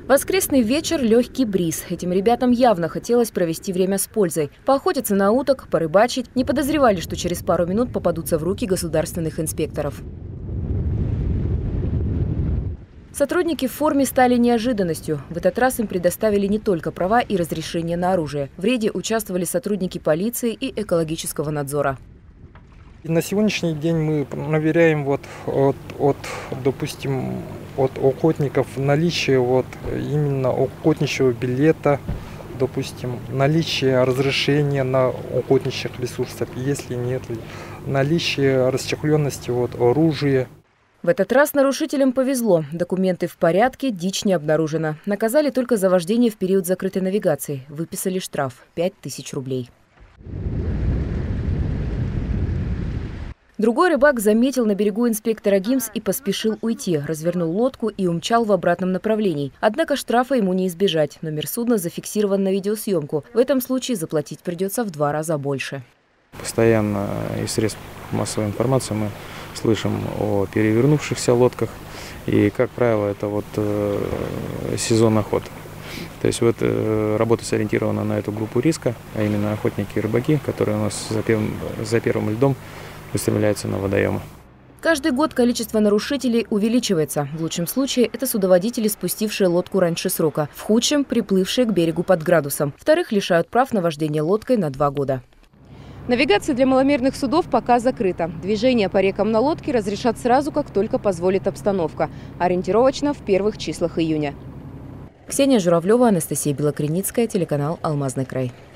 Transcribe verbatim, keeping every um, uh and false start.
Воскресный вечер – легкий бриз. Этим ребятам явно хотелось провести время с пользой. Поохотиться на уток, порыбачить. Не подозревали, что через пару минут попадутся в руки государственных инспекторов. Сотрудники в форме стали неожиданностью. В этот раз им предоставили не только права и разрешение на оружие. В рейде участвовали сотрудники полиции и экологического надзора. На сегодняшний день мы проверяем вот от, от, допустим, от охотников наличие вот именно охотничьего билета, допустим, наличие разрешения на охотничьих ресурсов, если нет, наличие расчехленности вот оружия. В этот раз нарушителям повезло. Документы в порядке, дичь не обнаружена. Наказали только за вождение в период закрытой навигации. Выписали штраф – пять тысяч рублей. Другой рыбак заметил на берегу инспектора ГИМС и поспешил уйти. Развернул лодку и умчал в обратном направлении. Однако штрафа ему не избежать. Номер судна зафиксирован на видеосъемку. В этом случае заплатить придется в два раза больше. Постоянно из средств массовой информации мы слышим о перевернувшихся лодках. И, как правило, это вот э, сезон охоты. То есть вот э, работа сориентирована на эту группу риска, а именно охотники и рыбаки, которые у нас за первым, за первым льдом устремляются на водоемы. Каждый год количество нарушителей увеличивается. В лучшем случае это судоводители, спустившие лодку раньше срока. В худшем – приплывшие к берегу под градусом. Вторых лишают прав на вождение лодкой на два года. Навигация для маломерных судов пока закрыта. Движение по рекам на лодке разрешат сразу, как только позволит обстановка. Ориентировочно в первых числах июня. Ксения Журавлева, Анастасия Белокреницкая, телеканал «Алмазный край».